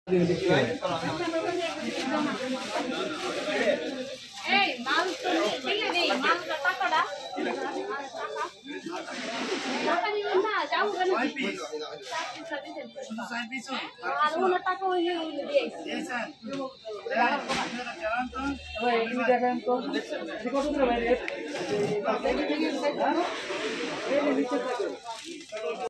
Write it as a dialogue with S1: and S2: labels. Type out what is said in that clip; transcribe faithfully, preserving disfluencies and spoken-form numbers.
S1: এই মাল তো ফেলে দেই মালটা টাকাটা টাকা নিও না যাও গেলে আর ওনা টাকা ওই দিয়েছে দিয়েছেন ওই দেখেন তো কত করে ভাই রেট এই নিচে থাকে